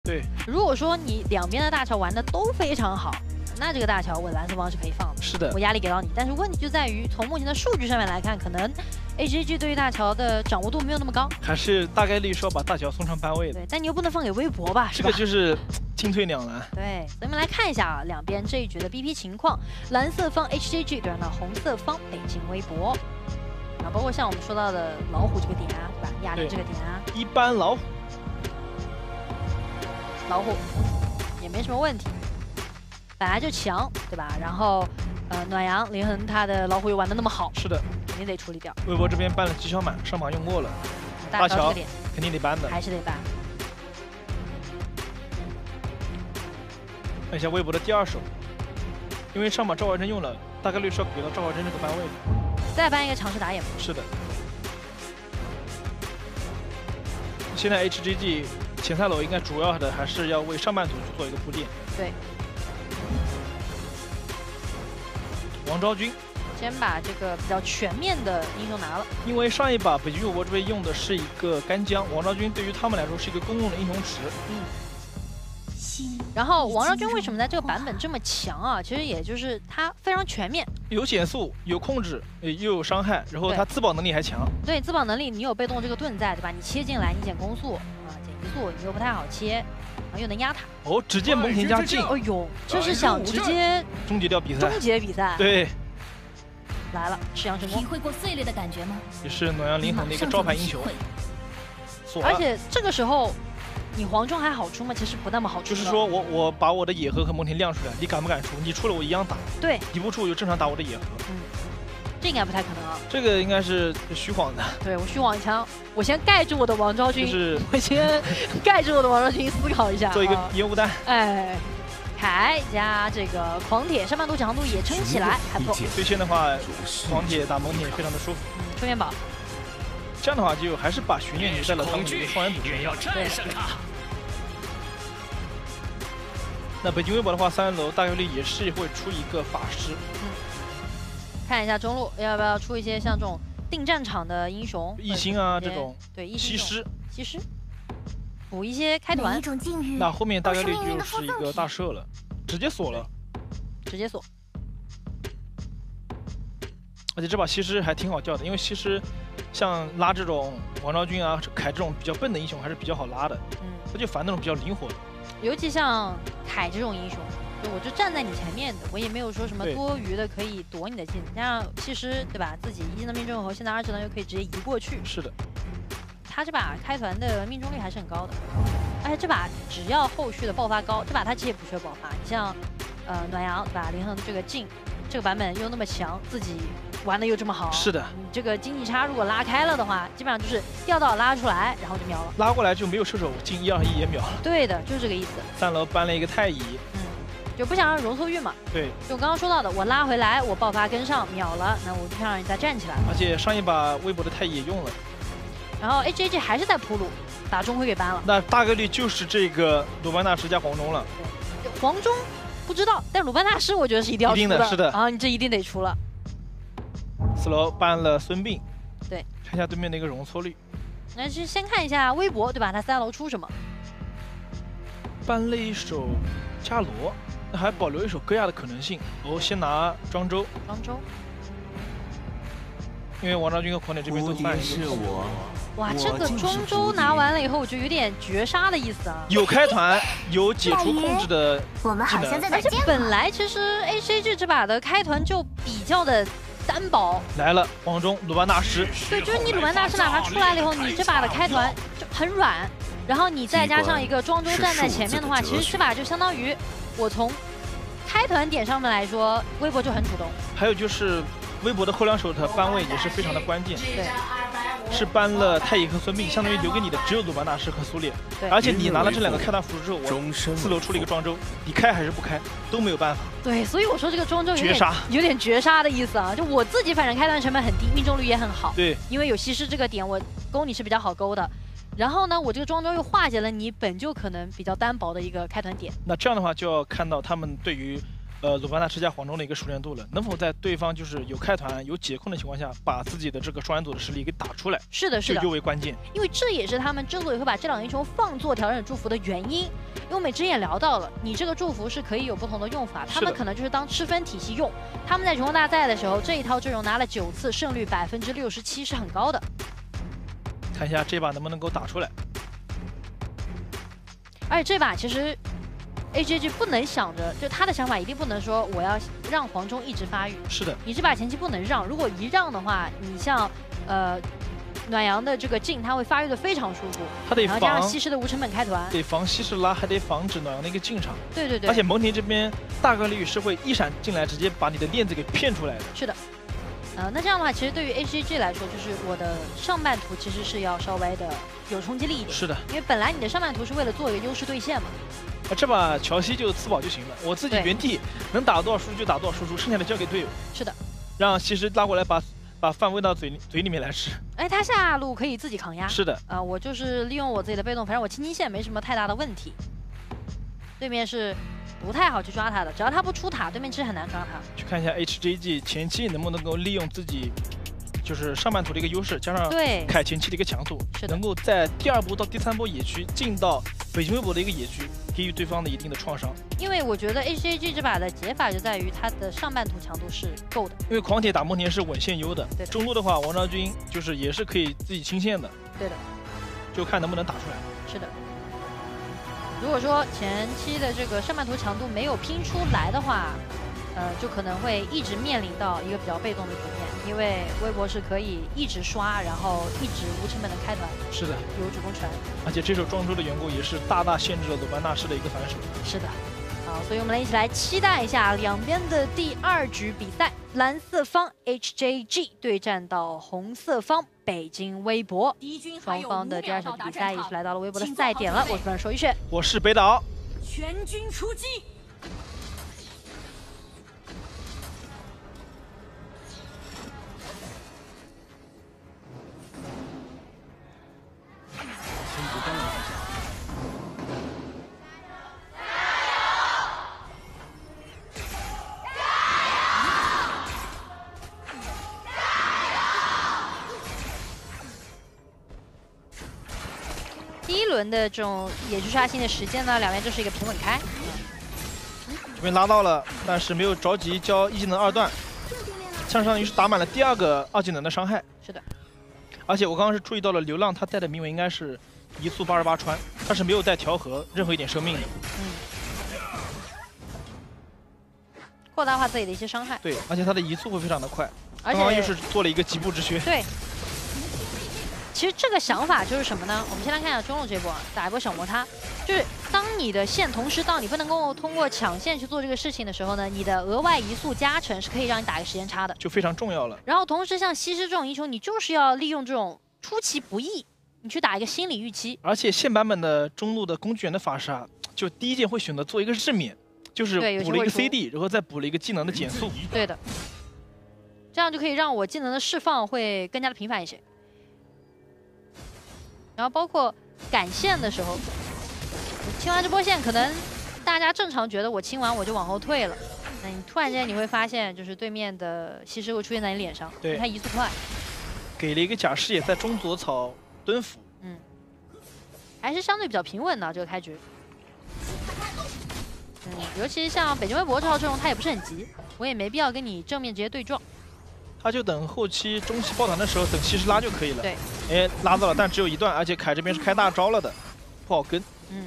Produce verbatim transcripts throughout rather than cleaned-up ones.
对， 如果说你两边的大乔玩的都非常好，那这个大乔我蓝色方是可以放的。 是的， 我压力给到你，但是问题就在于从目前的数据上面来看，可能 H G G 对于大乔的掌握度没有那么高， 还是大概率说把大乔送上班位的。 对，但你又不能放给微博吧？ 这个就是进退两难。 对，所以我们来看一下啊，两边这一局的 B P 情况，蓝色方 H G G 对上红色方北京微博。啊，包括像我们说到的老虎这个点啊，对吧？亚林这个点啊， 一般老虎， 老虎也没什么问题，本来就强，对吧？然后，呃，暖阳林恒他的老虎又玩的那么好， 是的， 肯定得处理掉。 微博这边搬了机枪满，上马用过了， 大乔这个点肯定得搬的， 还是得搬。 看一下微博的第二手，因为上马赵怀真用了，大概率是要给到赵怀真这个班位的。 再搬一个尝试打野。 是的。现在 H G G 前三楼应该主要的还是要为上半组去做一个铺垫。 对。 王昭君先把这个比较全面的英雄拿了。 因为上一把北京微博这边用的是一个干将，王昭君对于他们来说是一个公共的英雄池。 嗯。然后王昭君为什么在这个版本这么强啊？其实也就是他非常全面， 有减速，有控制，又有伤害，然后他自保能力还强。 对，自保能力你有被动这个盾在，对吧？你切进来，你减攻速啊，减移速，你又不太好切，然后又能压塔。 哦，直接蒙恬加进。 哎呦，就是想直接终结掉比赛， 终结比赛。 对， 来了，吃羊成功。 体会过碎裂的感觉吗？ 也是暖阳林恒的一个招牌英雄。 而且这个时候。 你黄忠还好出吗？其实不那么好出。 就是说我我把我的野核和蒙恬亮出来，你敢不敢出？你出了我一样打。 对， 你不出我就正常打我的野核。 嗯，这应该不太可能啊。 这个应该是虚晃的。 对我虚晃一枪，我先盖住我的王昭君， 就是我先盖住我的王昭君，思考一下， 做一个烟雾弹。 哎，凯加这个狂铁上半路强度也撑起来，还不错。 对线的话，狂铁打蒙恬非常的舒服。 嗯，出面宝。 这样的话就还是把悬念留在了他们的一个双人组身上。 对。 那北京微博的话，三楼大概率也是会出一个法师。 嗯，看一下中路要不要出一些像这种定战场的英雄， 一星啊这种， 对， 西施， 西施，补一些开团。 那后面大概率就是一个大赦了，直接锁了， 直接锁。 而且这把西施还挺好叫的，因为西施像拉这种王昭君啊、凯这种比较笨的英雄还是比较好拉的，嗯，他就烦那种比较灵活的。 尤其像凯这种英雄，就我就站在你前面的，我也没有说什么多余的可以躲你的技能。加上西施对吧，自己一技能命中后，现在二技能又可以直接移过去。 是的， 他这把开团的命中率还是很高的，而且这把只要后续的爆发高，这把他其实也不缺爆发。你像呃暖阳对吧，林恒这个镜这个版本又那么强，自己玩的又这么好， 是的， 你这个经济差如果拉开了的话，基本上就是掉到拉出来，然后就秒了。 拉过来就没有射手进一二一也秒了。 对的，就是这个意思。 三楼搬了一个太乙， 嗯，就不想让容错玉嘛。 对， 就我刚刚说到的，我拉回来，我爆发跟上秒了，那我就想让你再站起来。 而且上一把微博的太乙也用了， 然后 H G G 还是在铺路，把钟馗给搬了。 那大概率就是这个鲁班大师加黄忠了。 对，黄忠不知道，但鲁班大师我觉得是一定要出的，的是的。 啊，你这一定得出了。 四楼搬了孙膑， 对， 看一下对面的一个容错率。 那就先看一下微博，对吧？他三楼出什么？ 搬了一手伽罗，那还保留一手戈亚的可能性。哦，先拿庄周。 庄周。 因为王昭君和狂铁这边都搬是我。 哇，这个庄周拿完了以后，我就有点绝杀的意思啊。 有开团，有解除控制的技能。 我们好像在而且本来其实 H G G 这把的开团就比较的。 单薄来了，黄忠鲁班大师。 对，就是你鲁班大师哪怕出来了以后，你这把的开团就很软，然后你再加上一个庄周站在前面的话，其实这把就相当于我从开团点上面来说，微博就很主动。 还有就是微博的后两手的搬位也是非常的关键。 对， 是搬了太乙和孙膑，相当于留给你的只有鲁班大师和苏烈。对，而且你拿了这两个开团辅助之后，我四楼出了一个庄周，你开还是不开都没有办法。 对，所以我说这个庄周有点绝杀， 有点绝杀的意思啊！就我自己反正开团成本很低，命中率也很好。 对， 因为有西施这个点，我勾你是比较好勾的。然后呢，我这个庄周又化解了你本就可能比较单薄的一个开团点。 那这样的话，就要看到他们对于呃鲁班纳吃下黄忠的一个熟练度了，能否在对方就是有开团有解控的情况下，把自己的这个双人组的实力给打出来？ 是的，是的， 就尤为关键。 因为这也是他们之所以会把这两个英雄放做调整祝福的原因。因为我们之前也聊到了，你这个祝福是可以有不同的用法，他们可能就是当吃分体系用。他们在荣大赛的时候，这一套阵容拿了九次，胜率百分之六十七，是很高的。 看一下这把能不能够打出来。 而且这把其实 A J G 不能想着，就他的想法一定不能说我要让黄忠一直发育。 是的， 你这把前期不能让，如果一让的话，你像呃暖阳的这个镜，他会发育的非常舒服。 他得防， 然后加上西施的无成本开团， 得防西施拉，还得防止暖阳的一个进场。 对对对。 而且蒙恬这边大概率是会一闪进来，直接把你的链子给骗出来的。 是的。呃，那这样的话，其实对于 A G G 来说，就是我的上半图其实是要稍微的有冲击力一点。 是的， 因为本来你的上半图是为了做一个优势兑现嘛。 啊，这把乔西就自保就行了，我自己原地能打多少输出就打多少输出，剩下的交给队友。 是的， 让西施拉过来把把饭喂到嘴里嘴里面来吃。 哎，他下路可以自己扛压。 是的。 啊、呃，我就是利用我自己的被动，反正我清清线没什么太大的问题。对面是不太好去抓他的，只要他不出塔，对面其实很难抓他。 去看一下 H J G 前期能不能够利用自己就是上半图的一个优势，加上对凯前期的一个强度， 是的， 能够在第二波到第三波野区进到北京微博的一个野区，给予对方的一定的创伤。 因为我觉得 H J G 这把的解法就在于他的上半图强度是够的。 因为狂铁打蒙恬是稳线优的， 对的。 中路的话，王昭君就是也是可以自己清线的。 对的。 就看能不能打出来。 是的。如果说前期的这个上半图强度没有拼出来的话，呃，就可能会一直面临到一个比较被动的局面，因为微博是可以一直刷，然后一直无成本的开团。 是的， 有主攻权。 而且这手庄周的缘故也是大大限制了鲁班纳士的一个反手。 是的。好，所以我们来一起来期待一下两边的第二局比赛，蓝色方 H J G 对战到红色方北京微博，双方的第二场比赛也是来到了微博的赛点了。我是本人手一雪， 我是北岛， 全军出击。 第一轮的这种野区刷新的时间呢，两边就是一个平稳开。 这边拉到了，但是没有着急交一技能二段，相当于是打满了第二个二技能的伤害。 是的。 而且我刚刚是注意到了流浪他带的铭文应该是移速八十八穿，他是没有带调和任何一点生命的。 嗯。扩大化自己的一些伤害。 对，而且他的移速会非常的快。刚刚又是做了一个极步之靴。 对。其实这个想法就是什么呢？我们先来看一下中路这波，打一波小摩擦。就是当你的线同时到，你不能够通过抢线去做这个事情的时候呢，你的额外移速加成是可以让你打一个时间差的， 就非常重要了。 然后同时像西施这种英雄，你就是要利用这种出其不意，你去打一个心理预期。 而且现版本的中路的工具人的法师啊，就第一件会选择做一个日冕，就是补了一个 C D， 然后再补了一个技能的减速。 对的，这样就可以让我技能的释放会更加的频繁一些。然后包括赶线的时候，清完这波线，可能大家正常觉得我清完我就往后退了，那你突然间你会发现，就是对面的西施会出现在你脸上， 对， 他移速快， 给了一个假视野在中左草蹲伏， 嗯，还是相对比较平稳的这个开局。嗯，尤其像北京微博这套阵容，他也不是很急，我也没必要跟你正面直接对撞。 他就等后期中期爆团的时候，等西施拉就可以了。 对， 哎，拉到了，但只有一段，而且凯这边是开大招了的，不好跟。 嗯。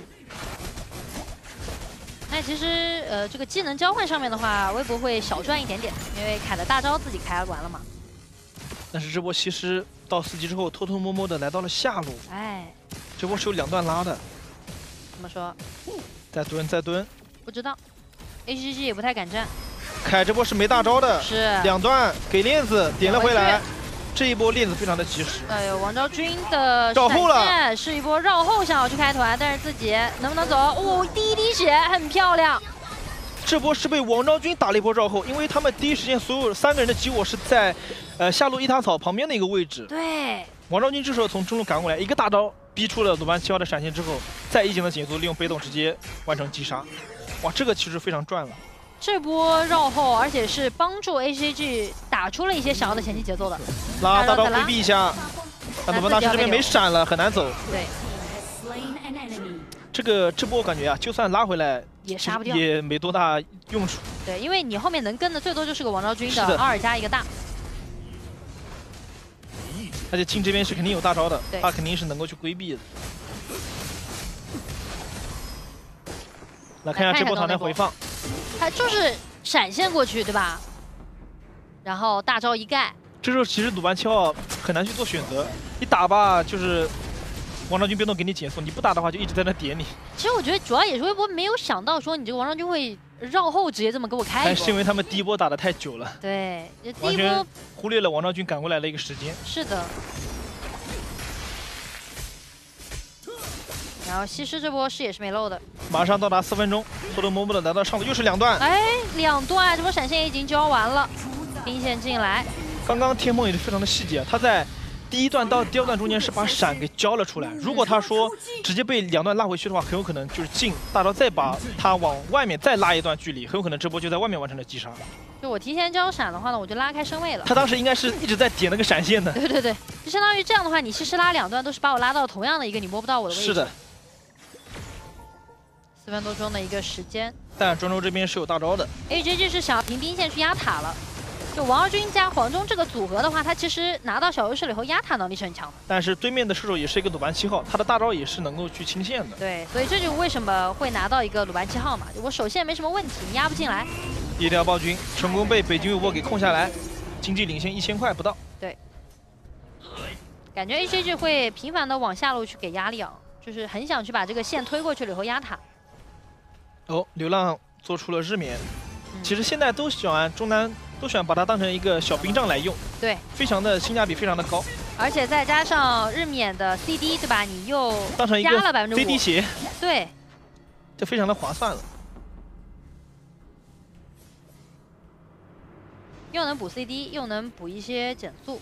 那其实呃，这个技能交换上面的话，微博会小赚一点点，因为凯的大招自己开完了嘛。 但是这波西施到四级之后，偷偷摸摸的来到了下路。 哎， 这波是有两段拉的。 怎么说？ 再蹲，再蹲。 不知道 ，H G G 也不太敢站。 凯这波是没大招的， 是两段给链子点了回来，这一波链子非常的及时。 哎呦，王昭君的绕后了， 是一波绕后想要去开团，但是自己能不能走？哦，第一滴血很漂亮。 这波是被王昭君打了一波绕后，因为他们第一时间所有三个人的集火是在呃下路一塔草旁边的一个位置。 对， 王昭君这时候从中路赶过来，一个大招逼出了鲁班七号的闪现之后，再一技能减速，利用被动直接完成击杀。哇，这个其实非常赚了。 这波绕后，而且是帮助 H J G 打出了一些想要的前期节奏的。 拉大招规避一下，但鲁班大师这边没闪了，很难走。 对。 这个这波我感觉啊，就算拉回来也杀不掉， 也没多大用处。 对，因为你后面能跟的最多就是个王昭君的二加一个大。 而且镜这边是肯定有大招的， 对他肯定是能够去规避的。来看一下这波团的回放， 他就是闪现过去，对吧？然后大招一盖。 这时候其实鲁班七号很难去做选择，你打吧就是王昭君被动给你减速，你不打的话就一直在那点你。 其实我觉得主要也是微博没有想到说你这个王昭君会绕后直接这么给我开一波。 但是因为他们第一波打得太久了， 对，第完全一波忽略了王昭君赶过来的一个时间。 是的。然后西施这波是也是没漏的， 马上到达四分钟，偷偷摸摸的来到上路，又是两段。 哎，两段，这波闪现已经交完了，兵线进来。 刚刚天梦也是非常的细节，他在第一段到第二段中间是把闪给交了出来。如果他说直接被两段拉回去的话，很有可能就是进大招再把他往外面再拉一段距离，很有可能这波就在外面完成了击杀。 就我提前交闪的话呢，我就拉开身位了。 他当时应该是一直在点那个闪现的。 对对对，就相当于这样的话，你西施拉两段都是把我拉到同样的一个你摸不到我的位置。 是的。 四分多钟的一个时间， 但庄周这边是有大招的。 H J G 是想凭兵线去压塔了。就王昭君加黄忠这个组合的话，他其实拿到小优势了以后，压塔能力是很强的。 但是对面的射手也是一个鲁班七号，他的大招也是能够去清线的。 对，所以这就是为什么会拿到一个鲁班七号嘛。我手线没什么问题，你压不进来。 第一条暴君成功被北京卫波给控下来，经济领先一千块不到。 对，感觉 H J G 会频繁的往下路去给压力啊，就是很想去把这个线推过去了以后压塔。 哦，流浪做出了日冕。 嗯、 其实现在都喜欢中南都喜欢把它当成一个小兵杖来用， 对， 非常的性价比非常的高， 而且再加上日冕的 C D， 对吧？你又当成一个加了百分之五 C D 鞋， 对， 就非常的划算了。 又能补 C D， 又能补一些减速。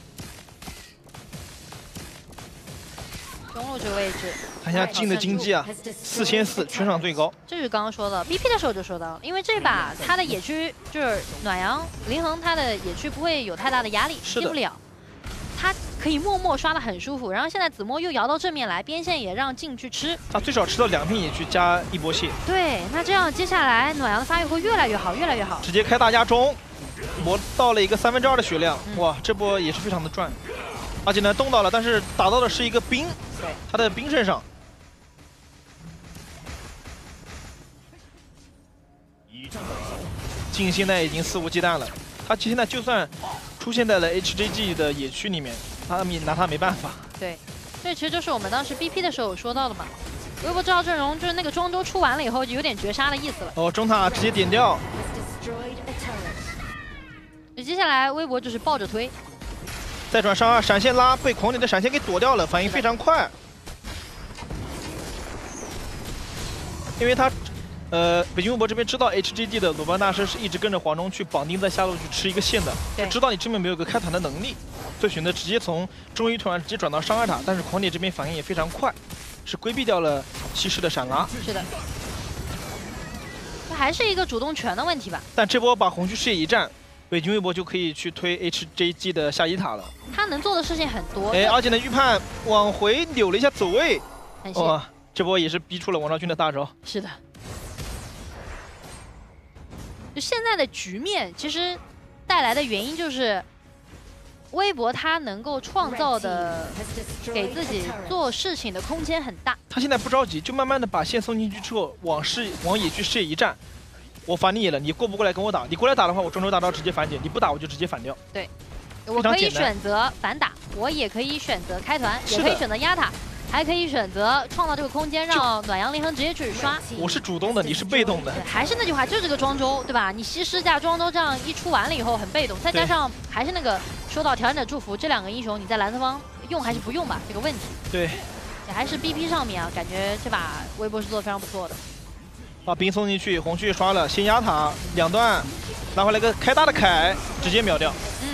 中路这个位置， 看一下镜的经济啊，四千四，全场最高。 这是刚刚说的 B P 的时候就说到了，因为这把他的野区就是暖阳林恒，他的野区不会有太大的压力，进不了，他可以默默刷的很舒服。然后现在子墨又摇到正面来，边线也让镜去吃， 他最少吃到两片野区加一波蟹。 对，那这样接下来暖阳的发育会越来越好，越来越好。 直接开大加中，磨到了一个三分之二的血量，嗯、哇，这波也是非常的赚。而且呢，动到了，但是打到的是一个兵， 对， 他的兵身上。镜现在已经肆无忌惮了，他现在就算出现在了 H J G 的野区里面，他们拿他没办法。 对，这其实就是我们当时 B P 的时候有说到的嘛。微博这套阵容就是那个庄周出完了以后，就有点绝杀的意思了。 哦，中塔直接点掉。 那接下来微博就是抱着推。 再转上二闪现拉，被狂野的闪现给躲掉了，反应非常快。因为他，呃，北京卫博这边知道 H G D 的鲁班大师是一直跟着黄忠去绑定在下路去吃一个线的，就知道你这边没有个开团的能力，所以选择直接从中一团直接转到上二塔。但是狂野这边反应也非常快，是规避掉了西施的闪拉。 是的，这还是一个主动权的问题吧？ 但这波把红区视野一占。北京卫博就可以去推 H J G 的下一塔了， 他能做的事情很多。 哎，而且呢，预判往回扭了一下走位， 哇、哦， 这波也是逼出了王昭君的大招。 是的，就现在的局面，其实带来的原因就是微博他能够创造的给自己做事情的空间很大。 他现在不着急，就慢慢的把线送进去之后，往视往野区视野一站。我反你了，你过不过来跟我打？你过来打的话，我中州大招直接反解；你不打，我就直接反掉。 对，我可以选择反打，我也可以选择开团，也可以选择压塔，还可以选择创造这个空间，让暖阳林恒直接去刷。 我是主动的，你是被动的。 还是那句话，就是这个庄周，对吧？你西施加庄周这样一出完了以后很被动，再加上还是那个说到调整者祝福这两个英雄，你在蓝色方用还是不用吧？这个问题。 对， 也还是 B P 上面啊，感觉这把微博是做的非常不错的。 把兵送进去，红区刷了，先压塔两段，拿回来个开大的凯，直接秒掉。 嗯，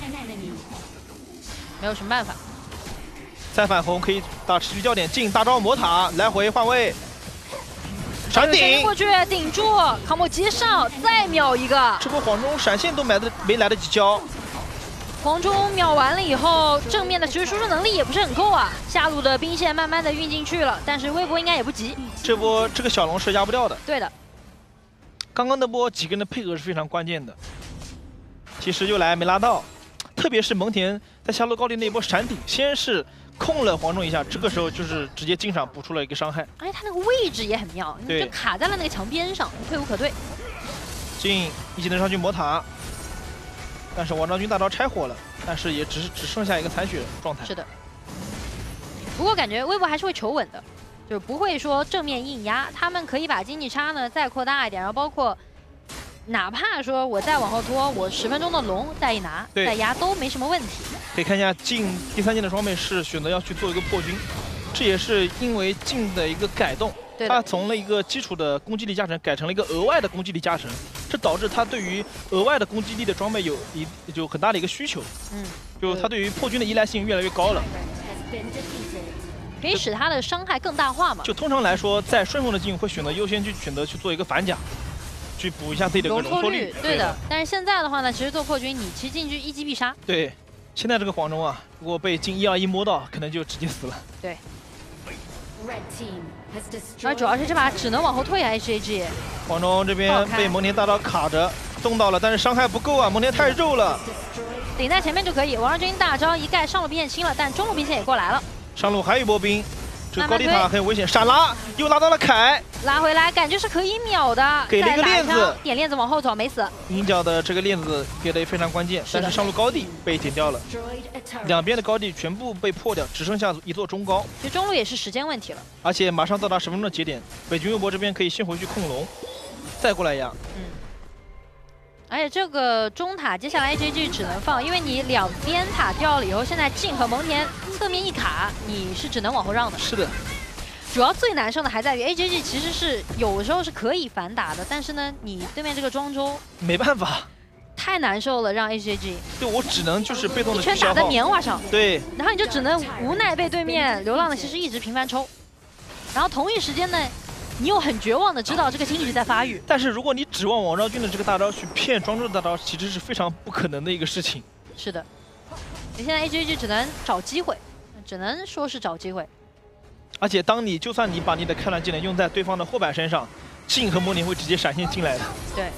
没有什么办法。 再反红可以打持续焦点进大招魔塔，来回换位。 闪顶过去顶住，康莫接上，再秒一个。 这波黄忠闪现都来的没来得及交。 黄忠秒完了以后，正面的其实输出能力也不是很够啊。下路的兵线慢慢的运进去了，但是微博应该也不急。 这波这个小龙是压不掉的。 对的。 刚刚那波几个人的配合是非常关键的。其实又来没拉到，特别是蒙恬在下路高地那波闪顶，先是控了黄忠一下，这个时候就是直接进场补出了一个伤害。 而且他那个位置也很妙，就卡在了那个墙边上，退无可退。 进一技能上去魔塔。 但是王昭君大招拆火了，但是也只是只剩下一个残血状态。 是的。不过感觉微博还是会求稳的，就是不会说正面硬压，他们可以把经济差呢再扩大一点，然后包括哪怕说我再往后拖，我十分钟的龙再一拿再压都没什么问题。 可以看一下晋第三件的装备是选择要去做一个破军，这也是因为晋的一个改动。 它从了一个基础的攻击力加成改成了一个额外的攻击力加成，这导致它对于额外的攻击力的装备有一有很大的一个需求。嗯，就它对于破军的依赖性越来越高了， 可以使它的伤害更大化嘛。 就通常来说，在顺风的晋会选择优先去选择去做一个反甲，去补一下自己的容错率。 对的。但是现在的话呢，其实做破军你其实进去一击必杀。 对，现在这个黄忠啊，如果被晋一二一摸到，可能就直接死了。 对。 而主要是这把只能往后退啊 ，H A G。 黄忠这边被蒙恬大刀卡着，动到了，但是伤害不够啊，蒙恬太肉了。 顶在前面就可以，王昭君大招一盖上路兵线清了，但中路兵线也过来了。 上路还有一波兵，这个高地塔很危险，闪拉又拉到了凯， 拉回来感觉是可以秒的， 给了一个链子， 点链子往后走没死。 鹰角的这个链子给的非常关键，但是上路高地被点掉了。 两边的高地全部被破掉，只剩下一座中高。 其实中路也是时间问题了， 而且马上到达十分钟的节点，北军微博这边可以先回去控龙，再过来压。 嗯。而且这个中塔接下来 H G 只能放，因为你两边塔掉了以后，现在晋和蒙恬侧面一卡，你是只能往后让的。 是的。 主要最难受的还在于 H G 其实是有时候是可以反打的，但是呢，你对面这个庄周没办法。 太难受了，让 H G， 对我只能就是被动的全打在棉花上， 对， 然后你就只能无奈被对面流浪的骑士一直频繁抽，然后同一时间呢，你又很绝望的知道这个经历在发育。 但是如果你指望王昭君的这个大招去骗庄周的大招，其实是非常不可能的一个事情。 是的，你现在 H G 只能找机会，只能说是找机会。 而且当你就算你把你的开蓝技能用在对方的后板身上，晋和蒙恬会直接闪现进来的。 对。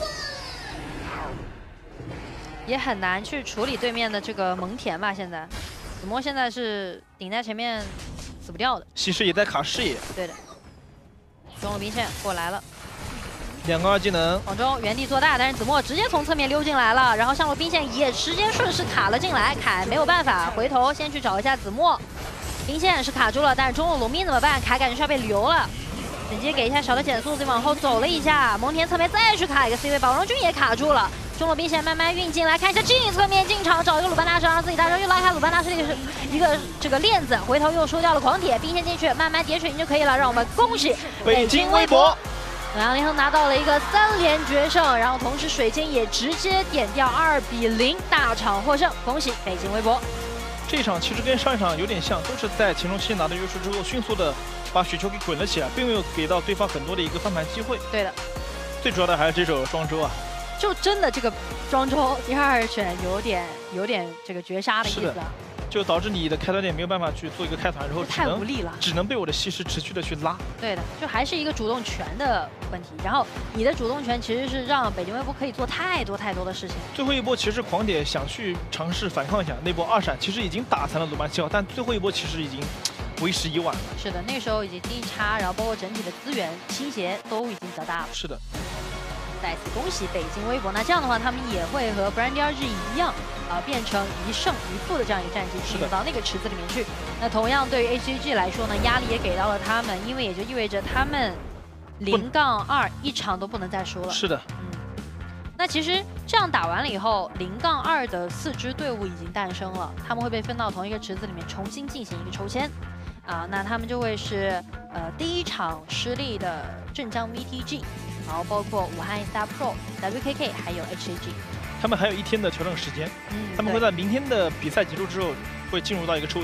也很难去处理对面的这个蒙恬吧？现在，子墨现在是顶在前面，死不掉的。 西施也在卡视野。 对的。中路兵线过来了， 两个二技能。 黄忠原地做大，但是子墨直接从侧面溜进来了，然后上路兵线也直接顺势卡了进来。凯没有办法，回头先去找一下子墨，兵线是卡住了，但是中路龙兵怎么办？凯感觉是要被留了。 直接给一下小的减速，再往后走了一下，蒙恬侧面再去卡一个 C 位，宝荣君也卡住了。中路兵线慢慢运进来，看一下晋侧面进场找一个鲁班大师，让自己大招又拉开鲁班大师的一个一个这个链子，回头又收掉了狂铁，兵线进去慢慢叠水银就可以了。让我们恭喜北京微博， 暖阳凌风拿到了一个三连决胜，然后同时水晶也直接点掉二比零，大场获胜，恭喜北京微博。 这一场其实跟上一场有点像，都是在前中期拿到优势之后，迅速的把雪球给滚了起来，并没有给到对方很多的一个翻盘机会。 对的， 最主要的还是这手庄周啊， 就真的这个庄周第二选有点有点这个绝杀的意思啊。 就导致你的开团点没有办法去做一个开团，然后太无力了， 只能被我的西施持续的去拉。 对的，就还是一个主动权的问题。然后你的主动权其实是让北京微博可以做太多太多的事情。 最后一波其实狂点想去尝试反抗一下，那波二闪其实已经打残了鲁班七号，但最后一波其实已经为时已晚了。 是的，那时候已经经济差，然后包括整体的资源倾斜都已经比较大了。 是的。 再次恭喜北京微博，那这样的话，他们也会和 Brandy R G 一样，啊、呃，变成一胜一负的这样一个战绩，进入到那个池子里面去。那同样对于 H G G 来说呢，压力也给到了他们，因为也就意味着他们零杠二一场都不能再输了。 是的， 嗯。那其实这样打完了以后，零杠二的四支队伍已经诞生了，他们会被分到同一个池子里面，重新进行一个抽签。啊，那他们就会是呃第一场失利的镇江 V T G。然后包括武汉 Star Pro、W K K 还有 H A G， 他们还有一天的调整时间， 嗯， 他们会在明天的比赛结束之后会进入到一个抽签，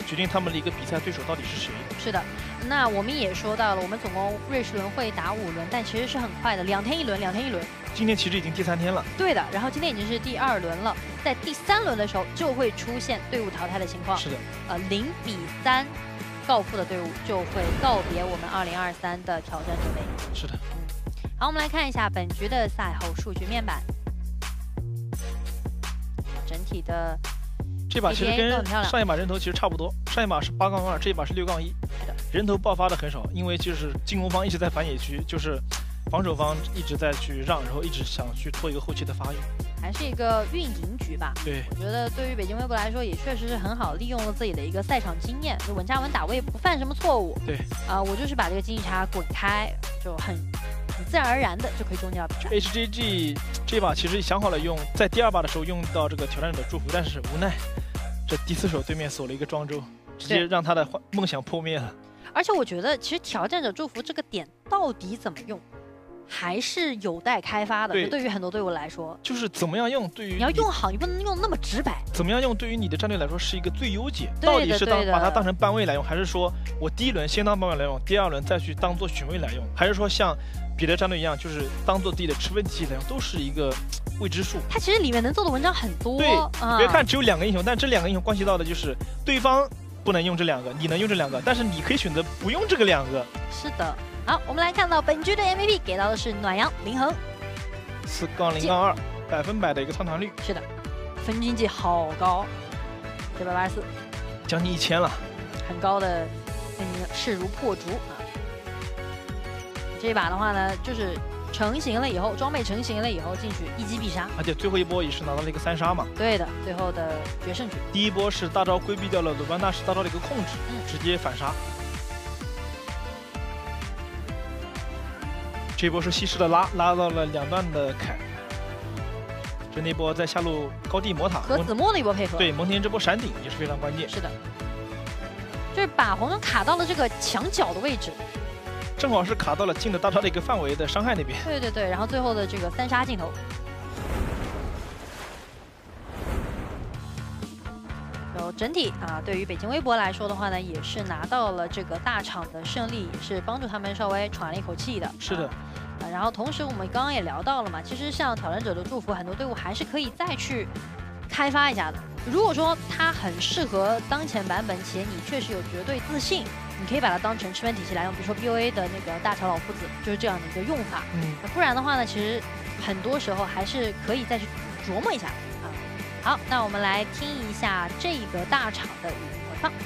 决定他们的一个比赛对手到底是谁。 是的，那我们也说到了，我们总共瑞士轮会打五轮，但其实是很快的，两天一轮，两天一轮。 今天其实已经第三天了。 对的，然后今天已经是第二轮了，在第三轮的时候就会出现队伍淘汰的情况。 是的， 呃，零比三告负的队伍就会告别我们二零二三的挑战者杯。 是的。 好，我们来看一下本局的赛后数据面板，整体的。 这把其实跟上一把人头其实差不多，上一把是八杠二，这一把是六杠一。 是的， 人头爆发的很少，因为就是进攻方一直在反野区，就是防守方一直在去让，然后一直想去拖一个后期的发育， 还是一个运营局吧。 对， 我觉得对于北京微博来说，也确实是很好利用了自己的一个赛场经验，就稳扎稳打，我也不犯什么错误。 对， 啊、呃，我就是把这个经济差滚开，就很。很自然而然的就可以终结比赛。 H J G 这把其实想好了用，在第二把的时候用到这个挑战者祝福，但是无奈这第四手对面锁了一个庄周，直接让他的梦想破灭了。 而且我觉得，其实挑战者祝福这个点到底怎么用，还是有待开发的。对，对于很多队伍来说， 就是怎么样用，对于你要用好，你不能用那么直白。 怎么样用，对于你的战队来说是一个最优解。到底是当把它当成班位来用，还是说我第一轮先当班位来用，第二轮再去当做巡位来用，还是说像别的战队一样，就是当做自己的吃分体系来用，都是一个未知数。 它其实里面能做的文章很多。 对，嗯、别看只有两个英雄，但这两个英雄关系到的就是对方不能用这两个，你能用这两个，但是你可以选择不用这个两个。 是的。好，我们来看到本局的 M V P 给到的是暖阳林恒， 四杠零杠二，百分百的一个参团率。 是的，分经济好高，九百八十四， 将近一千了， 很高的，势如破竹啊。这一把的话呢，就是成型了以后，装备成型了以后进去一击必杀， 而且最后一波也是拿到了一个三杀嘛。 对的，最后的决胜局。 第一波是大招规避掉了鲁班纳什大招的一个控制，嗯、直接反杀。这波是西施的拉拉到了两段的凯，就那波在下路高地魔塔和子墨的一波配合， 对蒙恬这波闪顶也是非常关键。 是的，就是把黄忠卡到了这个墙角的位置。 正好是卡到了进了大招的一个范围的伤害那边。 对对对，然后最后的这个三杀镜头，就整体啊，对于北京微博来说的话呢，也是拿到了这个大场的胜利，也是帮助他们稍微喘了一口气的。 是的。 啊，然后同时我们刚刚也聊到了嘛，其实像挑战者的祝福，很多队伍还是可以再去开发一下的。如果说它很适合当前版本，且你确实有绝对自信。你可以把它当成吃分体系来用，比如说 B O A 的那个大乔老夫子就是这样的一个用法。嗯，不然的话呢，其实很多时候还是可以再去琢磨一下啊。好，那我们来听一下这个大场的语音回放。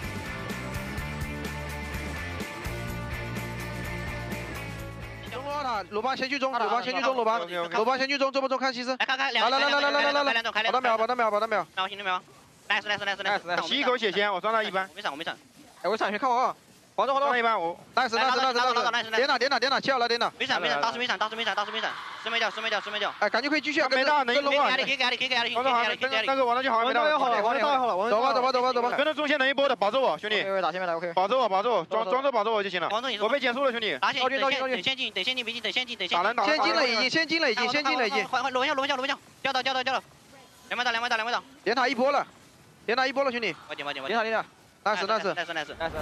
中了，鲁班先去中，鲁班先去中，鲁班，鲁班先去中，中不中看西施。 来看看， 来来来来来来来来来，保他秒，保他秒，保他秒。 那我行了没有 ？nice nice nice nice， 吸一口血先，我装到一般。 我没闪，我没闪。 哎，我闪血看我啊！黄忠黄忠一般我 nice nice nice nice， 点哪点哪点哪，切了点哪。 没闪没闪，当时没闪，当时没闪，当时没闪，师妹掉师妹掉师妹掉。 哎，感觉可以继续跟着跟龙啊！ 可以给压力，可以给压力，可以给压力，可以给压力。 那个王道就好，没到也好了，王道也好了，走吧走吧走吧走吧，跟着中线能一波的，保住我兄弟。打前面来 OK， 保住我保住我，装装着保住我就行了。我被减速了兄弟。 打线，等先等先进，等先进别进，等先进等先进。 打先进了已经，先进了已经，先进了已经。 换换罗一下罗一下罗一下，掉到掉到掉到。两百打两百打两百打。 点塔一波了，点塔一波了兄弟。 我点我点我点塔点塔。nice nice nice nice nice。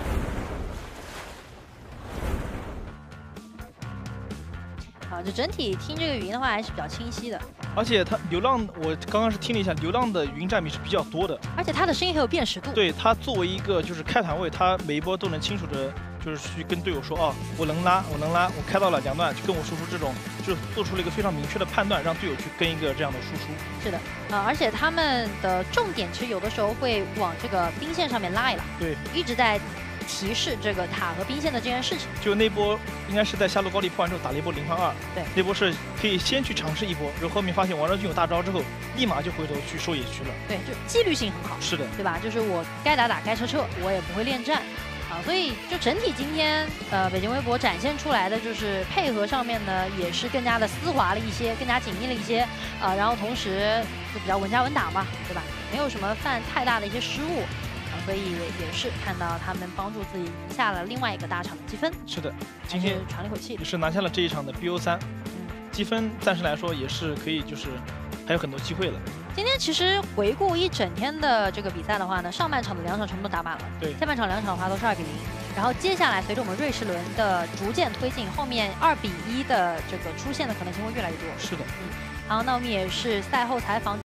啊，就整体听这个语音的话还是比较清晰的， 而且它流浪，我刚刚是听了一下，流浪的语音占比是比较多的， 而且它的声音很有辨识度。 对，它作为一个就是开团位，它每一波都能清楚的，就是去跟队友说，哦，我能拉，我能拉，我开到了两段，就跟我输出这种，就是做出了一个非常明确的判断，让队友去跟一个这样的输出。 是的，啊，而且他们的重点其实有的时候会往这个兵线上面拉一拉， 对， 一直在提示这个塔和兵线的这件事情。 就那波应该是在下路高地破完之后打了一波零换二， 对， 那波是可以先去尝试一波，然后后面发现王昭君有大招之后，立马就回头去收野区了。 对，就纪律性很好。 是的， 对吧？就是我该打打，该撤撤，我也不会恋战。啊，所以就整体今天，呃，北京微博展现出来的就是配合上面呢，也是更加的丝滑了一些，更加紧密了一些，啊，然后同时就比较稳扎稳打嘛，对吧？没有什么犯太大的一些失误，啊，所以也是看到他们帮助自己赢下了另外一个大场的积分。 是的，今天喘了一口气， 也是拿下了这一场的 B O 三，嗯，积分暂时来说也是可以，就是还有很多机会了。 今天其实回顾一整天的这个比赛的话呢，上半场的两场全部都打满了， 对， 下半场两场的话都是二比零。然后接下来随着我们瑞士轮的逐渐推进，后面二比一的这个出现的可能性会越来越多。 是的， 嗯。好，那我们也是赛后采访。